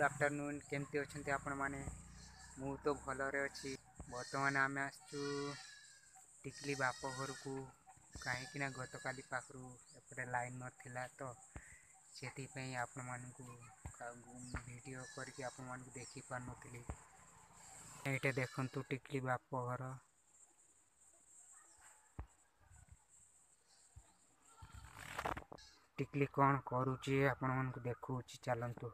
Afternoon केमती अच्छे आपण मैंने मु तो भलरे अच्छी। बर्तमान आम आसचु टिकली बाप घर को कहीं गत काली पाखु एपटे लाइन नाला तो से आपण मानक वीडियो करके आपण मानक देखी पार नी। ये देखु टिकली बाप घर टिकली कौन करुची आपण मानक देखु चलतु।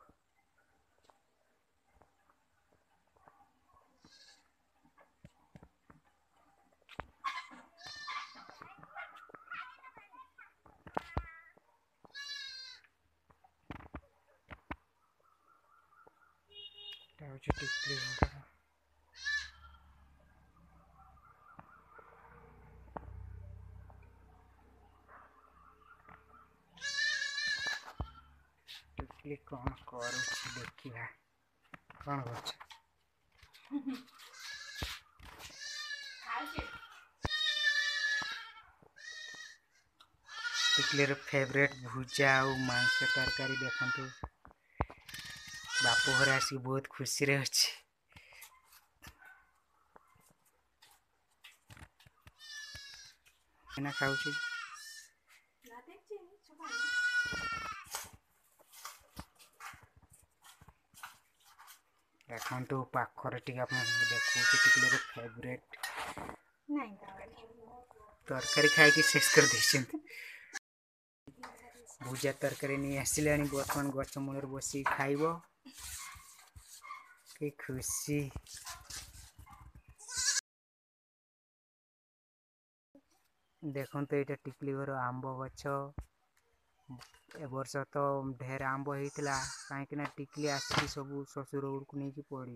टिकली टिकली कौन करुची देखिया कौन कर टिकलीर फेवरेट भुजा और मांस तरकारी देखु बाप घर आसिक बहुत खुशी रे अच्छी। खाऊ देखु पाखर टी देखो टिकलीर फेवरेट तरकारी खाई शेष कर भुजा तरकारी नहीं आसिले बर्तमान गच मूल बस खाइब कि खुशी। देखो तो ये टिकली घर आंब गछ ए वर्ष तो ढेर आंब होता कहीं टिकली आसिक सब शशुर घर को नहीं पड़ी।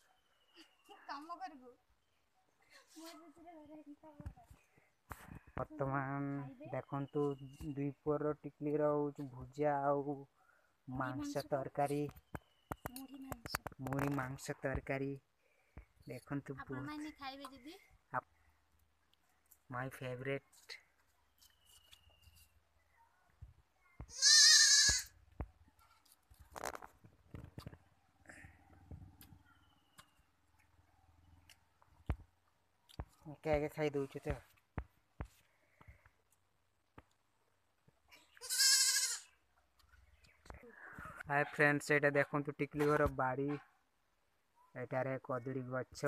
वर्तमान देखु द्वीपर टिकलीर भुजा मांस तरकारी मुढ़ी मांस तरकारी देखु माय फेवरेट। क्या खाई दौ तो हाय फ्रेंड्स ये देखु टिकली घर बाड़ी एटारे कदली गछ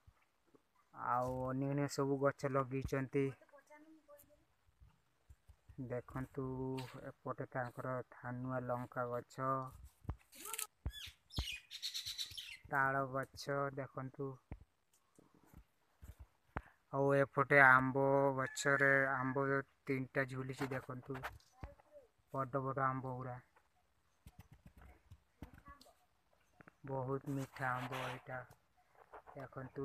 अन्य सब गछ लगी देखु एपटे धानुआ लंका गछ ताल गछ देखु एपटे आंब गछरे आंब 3टा झुली देखु बड़ बड़ आंब गुरा बहुत मीठा आंब यहाँ देखु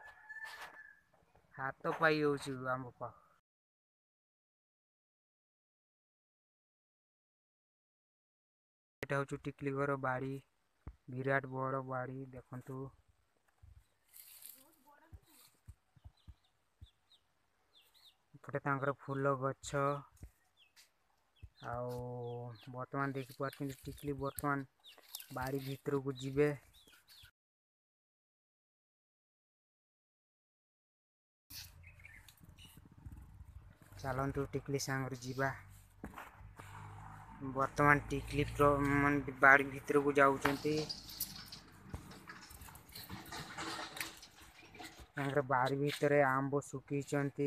हाथ पाई आंब पा हूँ टिकली घर बाड़ी विराट बड़ बाड़ी देखु एपटे फूल गछ बर्तमान देखी पार्टी टिकली बर्तमान बाड़ी भीतर को जीवे चलतु टिकली सांगर जीवा बर्तमान टिकली बाड़ी भीतर को जाऊँगी बाड़ी भीतर आंब सुखी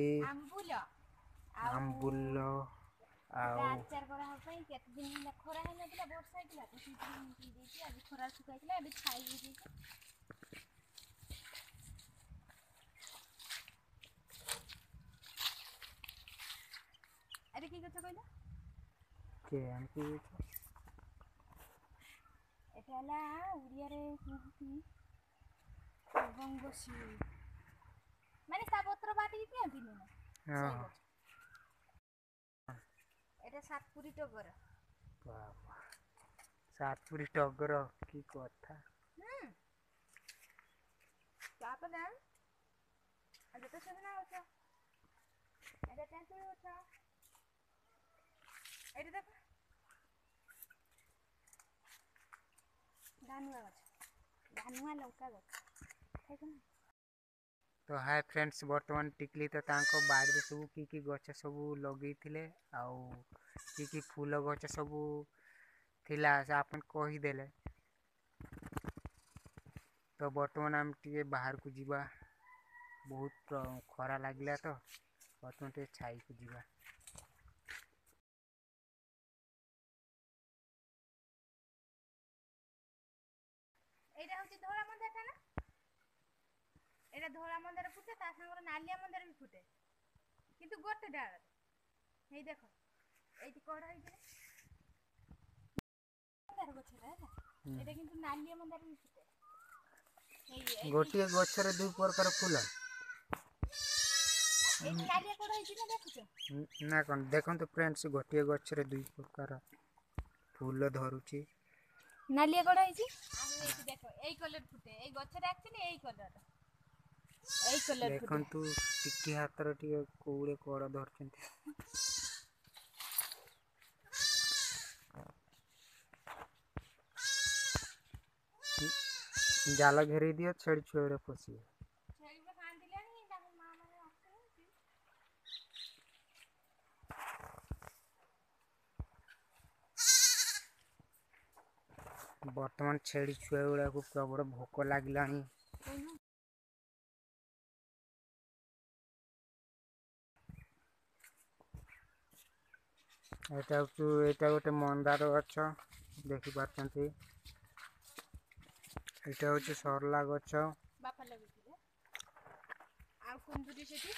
आंबुल अरे की कथा कहला के हमको एटाला उड़िया रे कहती बंगोशी माने सापत्र बाटी दियंती ना हां एटा सातपुरी टगर बाबा सातपुरी टगर की कथा तापर ना अरे तो सुना होता एटा टेंशन होता एटा देख धानुआ गछ धानुआ लंका गछ ठीक है ना। तो हाय फ्रेंड्स बर्तमान टिकली तो तांको बाड़ी सब कि गछ सब लगे आउ कि फूल गछ सब थिला से आपन कहीदेले। तो बर्तमान आम टे बाहर को जीवा बहुत खरा लगला तो बर्तमान टे छाई को जीवा। एटा होची धोला मंदार टा ना एटा धोला मंदार फुटे ता संगर नालिया मंदार भी फुटे किंतु गोटे डाल हेई देखो एटी कोड़ होई जे मंदार गछरा है एटा किंतु नालिया मंदार भी फुटे हेई गोटिए गछरे दुई प्रकार फूल एटी नालिया कोड़ होई जे ना देखुछो ना कौन देखो तो फ्रेंड्स गोटिए गछरे दुई प्रकार फूल धरुची नालिया कोड़ होई जे आ एटी देखो एई कलर फुटे एई गछरा एक्चुअली एई कलर देखो तू टिकी हाथ टे कौड़े कड़ धरछन जाल घेरे दियो छेड़ छुड़े फसी छेड़ी को खान दिलानी ताको मां माने आछे बर्तमान छेड़ी छुआ गुड़ा को प्रबल भोक लगलानी एटा गोटे मंदार गछ देखि पारछंती एटा होची सरला गछ बापा लगिथिले आ कुंदुरी सेठी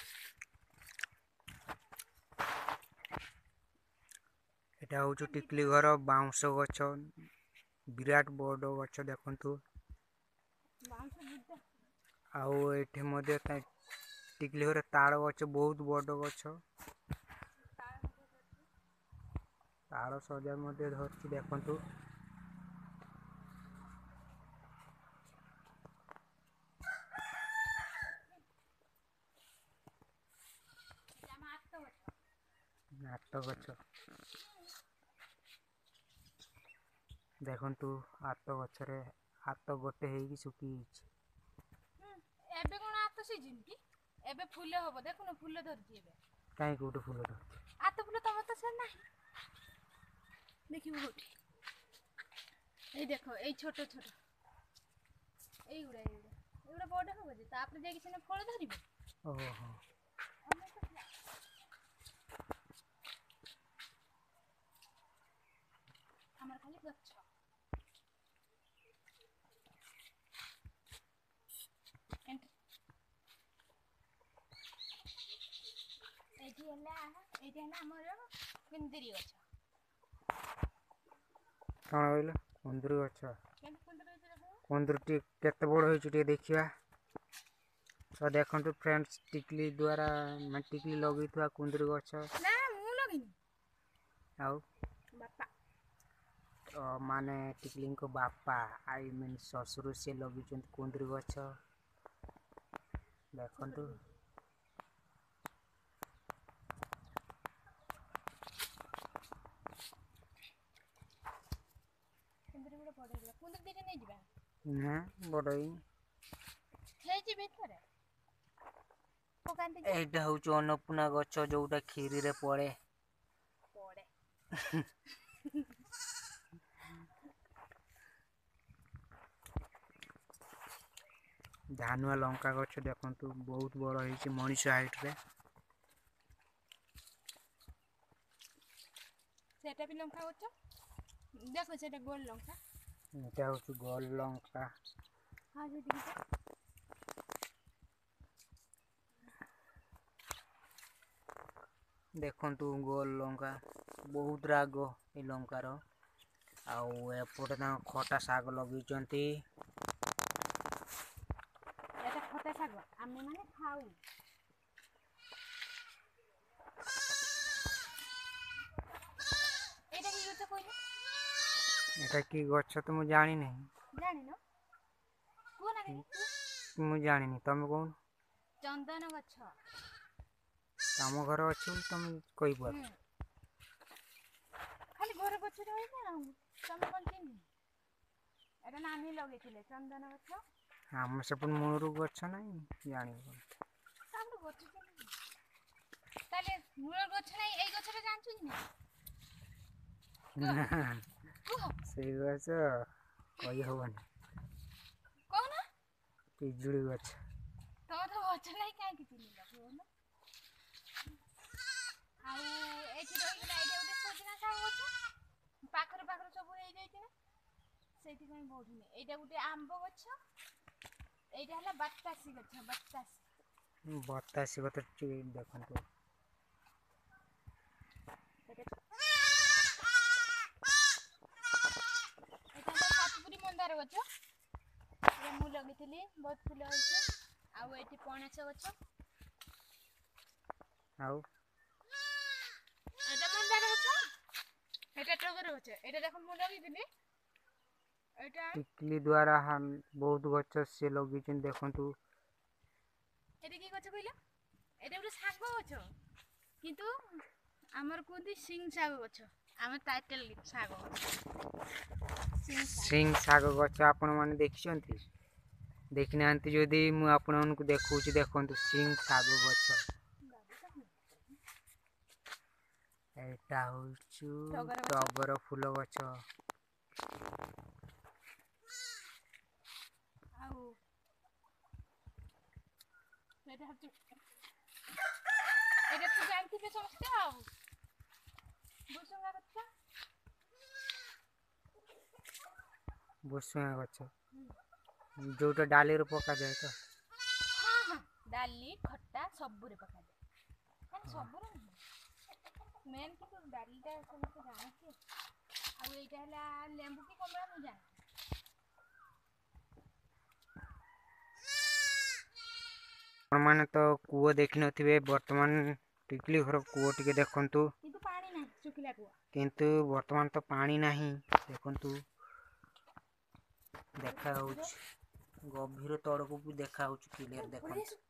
एटा होची टिकली घर बाउंस गछ विराट बड़ गछ देखंतु बांस बुद्धा आउ एठे मध्ये टिकली घर ताड़ गछ बहुत बड़ गछ ताड़ सजा मध्ये धरछि देखंतु नाट गछ देखंतु आत गछरे आत गोटे हेकी सुकी एबे कोन आत सीजन की एबे फूल होबो देखो न फूल धरछि एबे काई कोटे फूल धर आत फूल तम तो से नाही देखिबो होठी ए देखो ए छोटो छोटो ए गुडा बड़ होबो जे तापर जाई किछने फल धरिबो ओहो हमर खाली गच्छ एठी हला हमर कुंदरी गछ कौन बोले कुंदरी गछ केन कुंदरी गछ कुंदरी केते बड़ होई छि देखिया तो देखंतु फ्रेंड्स टिकली द्वारा मैं टिकली लगैथुआ कुंदरी गछ ना मु लगिनी आउ बापा तो माने टिकली को बापा आई मीन ससुर से लगिछन कुंदरी गछ देखंतु कुंदरी गुडा पड़े कुंदरी दिटे नै जिबा ना बड़ई हे जी भितरे पकांती एटा होचो अन्नपूर्णा गछ जोटा खीरी रे पड़े पड़े धानुआ लंका गछ देखंतु बहुत बड़ होईछि मनीष हाइट रे सेटा भी लंका गछ देखो सेटा गोल लंका एटा होचो गोल लंका हां जे दिखा देखंतु गोल लंका बहुत राग ए लंकार आउ एपटे ना खटा साग लगैचंती एटा खटा साग आमे माने खाऊ एटा की गछ कोइले एटा की गछ तो मु जानि नहीं जानि न को ना मु जानि नहीं तमे कोन चंदन गछ हम घर अछि तुम कोई बात खाली घर गछ रही ना तमे कोन चिन्ह ଏଟା ନାନୀ ଲଗେଇଥିଲେ ଚନ୍ଦନ ଗଛ। ଆମ ସେପଟେ ମୂଳରୁ ଗଛ ନାହିଁ ଜାଣିବ। ତାପରେ ଗଛ ତାହେଲେ ମୂଳ ଗଛ ନାହିଁ ଏଇ ଗଛଟା ଜାଣିଛୁ କି ନାହିଁ? ନା କୁହ ସେଇ ଗଛ କହି ହବନି। କହୁନ। ପିଜୁଳି ଗଛ। ତମର ତ ଗଛ ନାହିଁ କାହିଁକି ଚିହ୍ନିଲ କହୁନ? ଆଉ ଏଇଠି ରହିଗଲା ଏଇଟା ଗୋଟେ ସଜନା ଶାଗ ଗଛ ପାଖରେ ପାଖରେ ସବୁ ହେଇଯାଇଛି ନା ସେଇଥିପାଇଁ ବଢୁନି। ଏଇଟା ଗୋଟେ ଆମ୍ବ ଗଛ ଏଇଟା ହେଲା ବାତାସି ଗଛ ବାତାସି। ବତାସି ଗଛ ଟିକେ ଦେଖନ୍ତୁ। ଏଇଟା ହେଲା ସାତପୁରୀ ମନ୍ଦାର ଗଛ। ଏଇଟା ମୁଁ ଲଗେଇଥିଲି ବହୁତ ଫୁଲ ହେଇଛି। ଆଉ ଏଇଠି ପଣସ ଗଛ। ଆଉ ଏଇଟା ମନ୍ଦାର ଗଛ ଏଇଟା ଟଗର ଗଛ। ଏଇଟା ଦେଖ ମୁଁ ଲଗେଇଥିଲି ଏଇଟା ଟିକିଲି ଦ୍ଵାରା ବହୁତ ଗଛ ସିଏ ଲଗେଇଛନ୍ତି ଦେଖନ୍ତୁ। ଏଇଟା କି ଗଛ କହିଲ? ଏଇଟା ଗୋଟେ ଶାଗ ଗଛ କିନ୍ତୁ ଆମର କୁହନ୍ତି ସିଂ ଶାଗ ଗଛ ଆମ ଟାଇଟେଲ ଶାଗ ସିଂ ଶାଗ ଗଛ ଆପଣ ମାନେ ଦେଖିଛନ୍ତି? ଦେଖିନାହାନ୍ତି ଯଦି ମୁଁ ଆପଣମାନଙ୍କୁ ଦେଖଉଛି ଦେଖନ୍ତୁ ସିଂ ଶାଗ ଗଛ। ଏଇଟା ହଉଛି ଟଗର ଫୁଲ ଗଛ। ଆଉ ଏଇଟା ହଉଛି ଏଇଟା ତ ଜାଣିଥିବେ ସମସ୍ତେ ଆଉ ଭୃସଙ୍ଗ ପତ୍ର। ଭୃସଙ୍ଗ ଗଛ ଯୋଉଟା ଡାଲିରେ ପକାଯାଏ ତ? ହଁ ହଁ ଡାଲି ଖଟା ସବୁରେ ପକାଯାଏ ମାନେ ସବୁରେ ନୁହେଁ। ମେନ୍ କିନ୍ତୁ ଡାଲିଟା ସମସ୍ତେ ଜାଣନ୍ତି। ଆଉ ଏଇଟା ହେଲା ଲେମ୍ବୁ କି କମଳା ମୁଁ ଜାଣିନି। ଆପଣମାନେ ତ କୂଅ ଦେଖିନଥିବେ ବର୍ତ୍ତମାନ ଟିକିଲି ଘର କୂଅ ଟିକେ ଦେଖନ୍ତୁ। କିନ୍ତୁ ପାଣି ନାହିଁ ଶୁଖିଲା କୂଅ। କିନ୍ତୁ ବର୍ତ୍ତମାନ ତ ପାଣି ନାହିଁ ଦେଖନ୍ତୁ। ଦେଖା ହଉଛି ଗଭୀର ତଳକୁ ବି ଦେଖା ହଉଛି କ୍ଲିୟର ଦେଖନ୍ତୁ।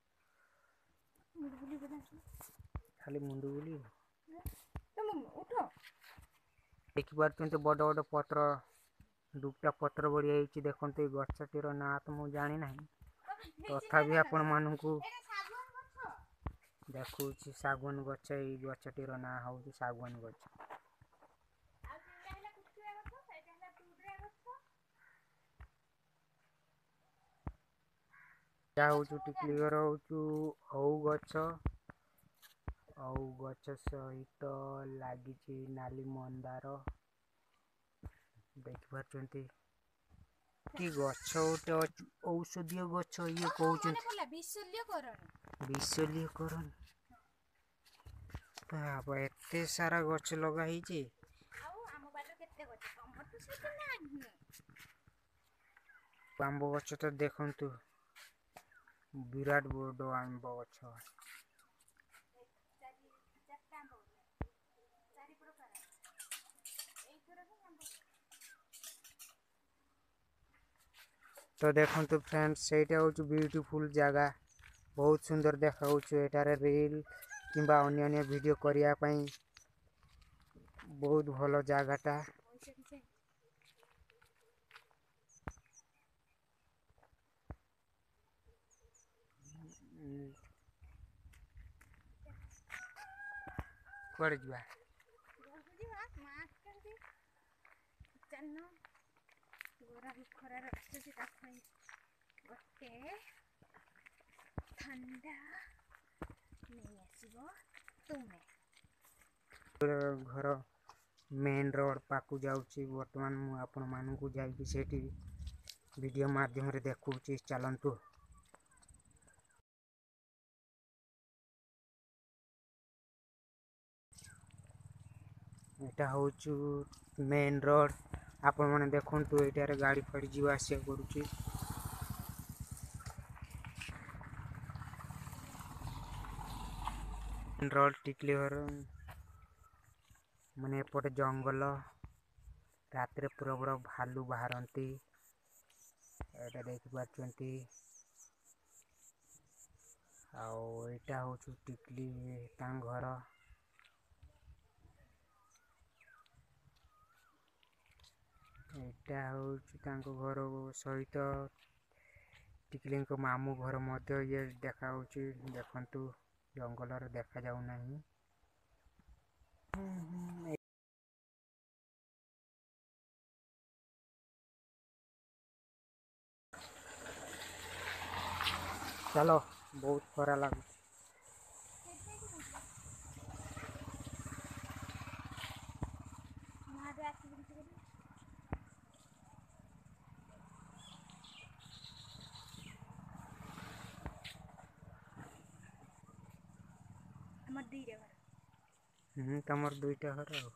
ଖାଲି ମୁଣ୍ଡ ବୁଲେଇବ। ତମେ ଉଠ। ଦେଖିପାରୁଛନ୍ତି ବଡ଼ ବଡ଼ ପତ୍ର ଦୁଇଟା ପତ୍ର ବଢିଆ ହେଇଛି ଦେଖନ୍ତୁ ଏଇ ଗଛଟିର ନାଁ ତ ମୁଁ ଜାଣିନାହିଁ। ତଥାପି ଆପଣ ମାନଙ୍କୁ ଦେଖଉଛି ଶାଗୁଆନ ଗଛ ଏଇ ଗଛଟିର ନାଁ ହଉଛି ଶାଗୁଆନ ଗଛ। ଆଉ ତିନିଟା ହେଲା କୁଷ୍ଟିଆ ଗଛ ସେଇଟା ହେଲା ଟୁଡ୍ରା ଗଛ। ଯା ଏଇ ଗଛ ହଉଛୁ ମୁଁ ଟିକିଲି ଜାଣିଛି। ଘର ହଉଛୁ ଓଉ ଗଛ। ଓଉ ଗଛ ସହିତ ଲାଗିଛି ନାଲି ମନ୍ଦାର। ଦେଖିପାରୁଛନ୍ତି କି ଗଛ ଗୋଟେ ଔଷଧୀୟ ଗଛ ଇଏ ମନେ କହୁଛନ୍ତି ପଡିଲା ବିଶଲ୍ୟ କରଣୀ। ବିଶଲ୍ୟ କରଣୀ। ବାବା ଏତେ ସାରା ଗଛ ଲଗା ହେଇଛି। ଆଉ ଆମ ବାଡ଼ିରେ କେତେ ଗଛ ତମର ତ ସେଇଠି ନାହିଁ। ଆମ୍ବ ଗଛ ତ ଦେଖନ୍ତୁ ବିରାଟ ବଡ଼ ଆମ୍ବ ଗଛ। ଚାରିଟା ଆମ୍ବ ଗଛ ଚାରି ପ୍ରକାର ଏଇଥର ହିଁ ଆମ୍ବ। ତ ଦେଖନ୍ତୁ ଫ୍ରେଣ୍ଡ ସେଇଟା ହଉଛି ବିୟୁଟିଫୁଲ ଜାଗା। ବହୁତ ସୁନ୍ଦର ଦେଖାଯାଉଛି ଏଠାରେ ରିଲ କିମ୍ବା ଅନ୍ୟାନ୍ୟ ଭିଡ଼ିଓ କରିବା ପାଇଁ ବହୁତ ଭଲ ଜାଗାଟା। ପଇସା କିଛି କୁଆଡେ ଯିବା? ଘରକୁ ଯିବା ମା ଆସିଛନ୍ତି ଚାଲୁନ ଗୋରା ଖରାରେ ଆସୁଛି ତା ପାଇଁ ଗୋଟେ ଥଣ୍ଡା ନେଇ ଆସିବ ତୁମେ। ଘର ମେନ୍ ରୋଡ଼ ପାଖକୁ ଯାଉଛି ବର୍ତ୍ତମାନ ମୁଁ ଆପଣମାନଙ୍କୁ ଯାଇକି ସେଇଠି ଭିଡ଼ିଓ ମାଧ୍ୟମରେ ଦେଖଉଛି ଚାଲନ୍ତୁ। ଏଇଟା ହଉଛି ମେନ୍ ରୋଡ଼ ଆପଣ ମାନେ ଦେଖନ୍ତୁ ଏଇଟାରେ ଗାଡ଼ି ଫାଡ଼ି ଯିବା ଆସିବା କରୁଛି। ରୋଡ଼ ଟିକିଲି ଘର ମାନେ ଏପଟେ ଜଙ୍ଗଲ ରାତିରେ ପ୍ରବଳ ଭାଲୁ ବାହାରନ୍ତି ଏଇଟା ଦେଖିପାରୁଛନ୍ତି। ଆଉ ଏଇଟା ହଉଛି ଟିକଲି ତାଙ୍କ ଘର। ଏଇଟା ହେଉଛି ତାଙ୍କ ଘର ସହିତ ଟିକିଲିଙ୍କ ମାମୁଁ ଘର ମଧ୍ୟ ଇଏ ଦେଖାହେଉଛି। ଦେଖନ୍ତୁ ଜଙ୍ଗଲରେ ଦେଖାଯାଉନାହିଁ। ଚାଲ, ବହୁତ ଖରା ଲାଗୁଛି। আমার দুইটা ঘর। ତମର ଦୁଇଟା ଘର ଆଉ।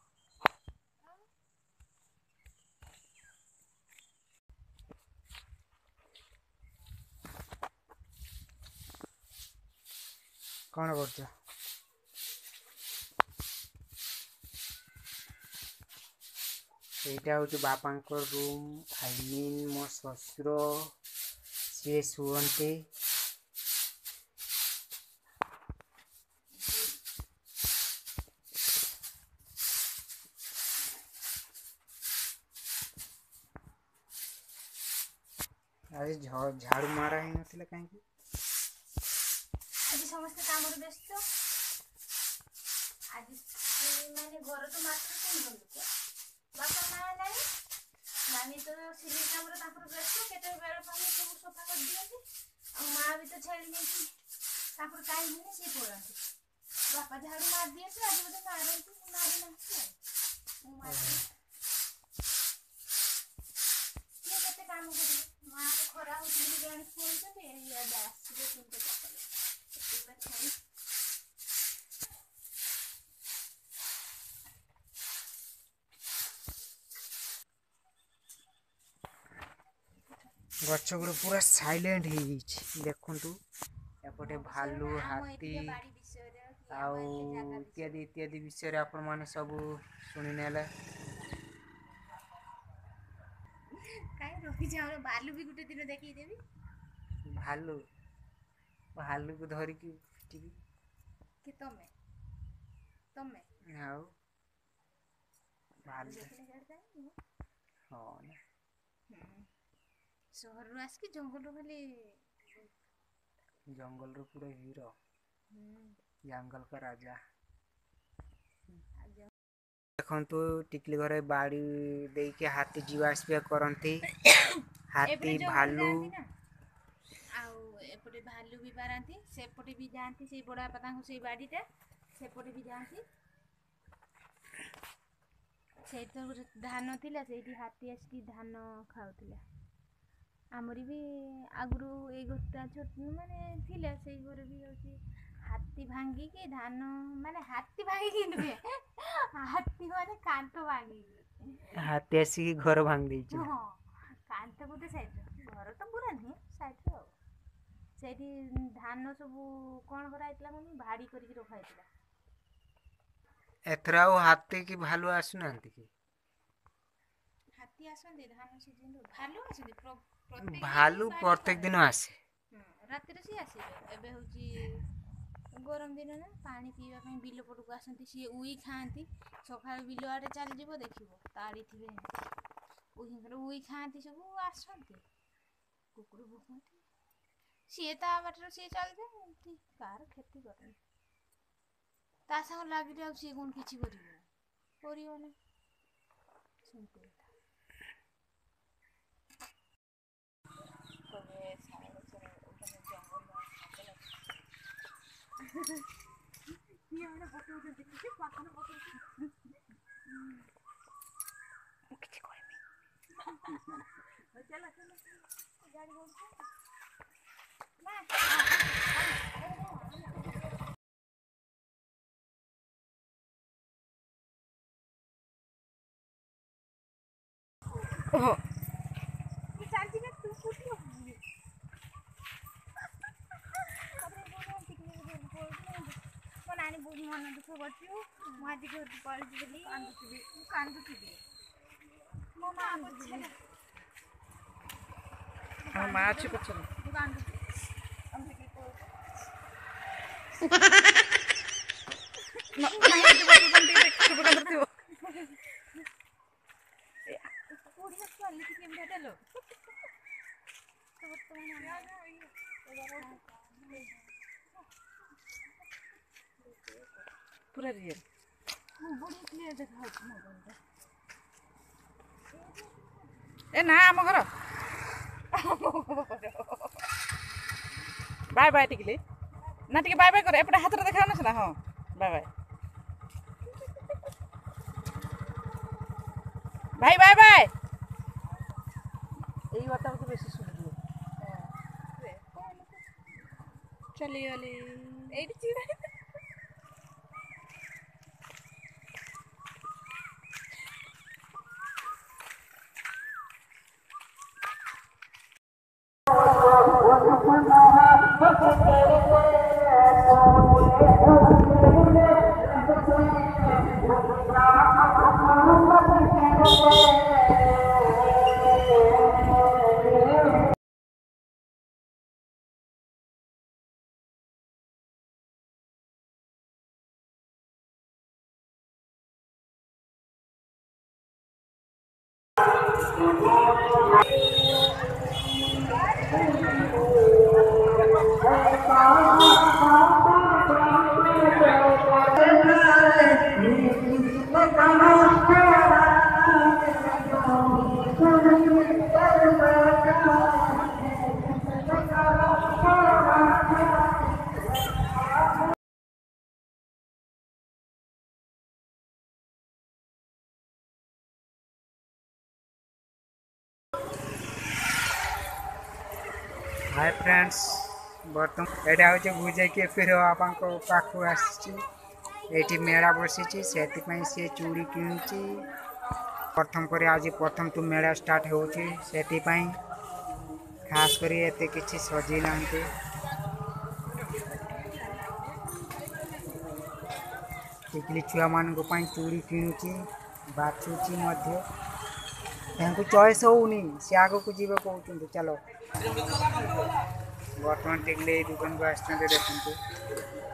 କ'ଣ କରୁଛ? ଏଇଟା ହେଉଛି ବାପାଙ୍କ ରୁମ୍। ଆଇ ମିନ୍ ମୋ ଶ୍ୱଶୁର, ସିଏ ଶୁଅନ୍ତି। ଆଜି ଝାଡ଼ୁ ମାରା ହେଇନଥିଲା କାହିଁକି? ଆଜି ସମସ୍ତେ କାମରେ ବ୍ୟସ୍ତ। ଆଜି ମାନେ ଘର ତ ମାତ୍ର 3 ଲୋକ, ବାପା ମା ନାହିଁ, ମାମି ତ ସିଲେଇ କାମରେ ତାଙ୍କର ବ୍ୟସ୍ତ, କେତେବେଳେ ପାଇଁ ସବୁ ସଫା କରିଦିଅନ୍ତି। ଆଉ ମା ବି ତ ଛେଳି ନେଇକି ତାଙ୍କର ଟାଇମ୍ ହେଲେ ସିଏ ପଳାନ୍ତି। ବାପା ଝାଡ଼ୁ ମାରି ଦିଅନ୍ତି, ଆଜି ବୋଧେ ମାରନ୍ତି, ମାରିନାହାନ୍ତି ଆଉ ମୁଁ ମାରିଦିଏ। କିଏ କେତେ କାମ କରିବ? ମା ତ ଖରା ହେଉଛି ବୋଲି ଜାଣି ଶୁଣୁଛନ୍ତି, ଇଆଡ଼େ ଆସିବେ 3ଟା 4ଟା। ଗଛ ଗୁଡା ପୁରା ସାଇଲେଣ୍ଟ ହେଇଯାଇଛି। ଦେଖନ୍ତୁ ଏପଟେ ଭାଲୁ, ହାତୀ ଆଉ ଇତ୍ୟାଦି ବିଷୟରେ ଆପଣମାନେ ସବୁ ଶୁଣିନେଲେ। କାହିଁ ରଖିଛି, ଆମର ଭାଲୁ ବି ଗୋଟେ ଦିନ ଦେଖେଇଦେବି। ଭାଲୁକୁ ଧରିକି ପିଟିବି। କି ତମେ ଆଉ ଭାଲୁ ଦେଖିଲେ ଜାଣିପାରିବି। ହଁ ନା। ସହରରୁ ଆସିକି ଜଙ୍ଗଲରୁ ଖାଲି ଜଙ୍ଗଲର ପୁରା ହିରୋ, ଜଙ୍ଗଲ का राजा। ଦେଖନ୍ତୁ ଟିକିଲି ଘରେ ବାଡ଼ି ଦେଇକି ହାତୀ ଯିବା ଆସିବା କରନ୍ତି। ହାତୀ, ଭାଲୁ। ଆଉ ଏପଟେ ଭାଲୁ ବି ବାହାରନ୍ତି, ସେପଟେ ବି ଯାଆନ୍ତି। ସେଇ ବଡ଼ ବାପା ତାଙ୍କୁ ସେଇ ବାଡ଼ିଟା ସେପଟେ ବି ଯାଆନ୍ତି। ସେଇଠି ତ ଗୋଟେ ଧାନ ଥିଲା, ସେଇଠି ହାତୀ ଆସିକି ଧାନ ଖାଉଥିଲା। ଆମରି ବି ଆଗରୁ ଏଇ ଘରଟା ଛୋଟ ମାନେ ଥିଲା, ସେଇ ଘରେ ବି ହେଉଛି ହାତୀ ଭାଙ୍ଗିକି ଧାନ, ମାନେ ହାତୀ ଭାଙ୍ଗିକି ନୁହେଁ, ହାତୀ ମାନେ କାନ୍ଥ ଭାଙ୍ଗିକି। ହାତୀ ଆସିକି ଘର ଭାଙ୍ଗି ଦେଇଛି। ହଁ, କାନ୍ଥ ଗୋଟେ ସାଇଡ୍ର, ଘର ତ ପୁରା ନୁହେଁ, ସାଇଡ୍ର ଆଉ। ସେଇଠି ଧାନ ସବୁ କ'ଣ କରାହେଇଥିଲା ମାନେ ଭାଡ଼ି କରିକି ରଖାହେଇଥିଲା। ଏଥର ଆଉ ହାତୀ କି ଭାଲୁ ଆସୁନାହାନ୍ତି କି? ହାତୀ ଆସନ୍ତି ଧାନ ସିଜନରେ, ଭାଲୁ ଆସନ୍ତି ଭାଲୁ ପ୍ରତ୍ୟେକ ଦିନ ଆସେ। ରାତିରେ ସିଏ ଆସିବେ। ଏବେ ହେଉଛି ଗରମ ଦିନ ନା, ପାଣି ପିଇବା ପାଇଁ ବିଲ ପଟକୁ ଆସନ୍ତି। ସିଏ ଉଇ ଖାଆନ୍ତି। ସକାଳୁ ବିଲ ଆଡ଼େ ଚାଲିଯିବ, ଦେଖିବ ତାଡ଼ିଥିବେ ଉଇଙ୍କର। ଉଇ ଖାଆନ୍ତି ସବୁ, ଆସନ୍ତି କୁକୁର ଭୁକନ୍ତି। ସିଏ ତା ବାଟରେ ସିଏ ଚାଲିଯାଏ, ଏମିତି କାହାର କ୍ଷତି କରେନି। ତା ସାଙ୍ଗରେ ଲାଗିଲେ ଆଉ ସିଏ କ'ଣ କିଛି କରିବନି। ସେମିତି କଥା। ନାନୀ ବହୁତ ମନ ଦୁଃଖ କରୁଛୁ, ମୁଁ ଆଜି ଘରକୁ ପଳେଇଛି ବୋଲି କାନ୍ଦୁଥିବି। ମୋ ମା ପଛରେ ମା ଅଛି ପଛରେ। ମୁଁ କାନ୍ଦୁଛି। पूरा रियल बड़ी क्लियर देखाଉଛି मोबाइलଟା ए ना आम घर बाय बाय टिकली ना टिके बाय बाय कर एपटे हाथ रे देखाउन ना हां बाय बाय भाई बाय बाय এই কথা তো বেশি শুনবো চলি গলি এইটি চিড়া हाय फ्रेंड्स बर्तमान एटा हूँ बुझे कि फिर बापा पाखु आसी मेला बसी से चूड़ी किणुची प्रथम कर आज प्रथम तू मेला स्टार्ट होची खास करी एते किछि सजी ना टिकली छुआ मान चूड़ी किणुची बाछुची चॉइस होनी सी आग को जीव कहते चलो बर्तमान टिकली दुकान को आसते देखते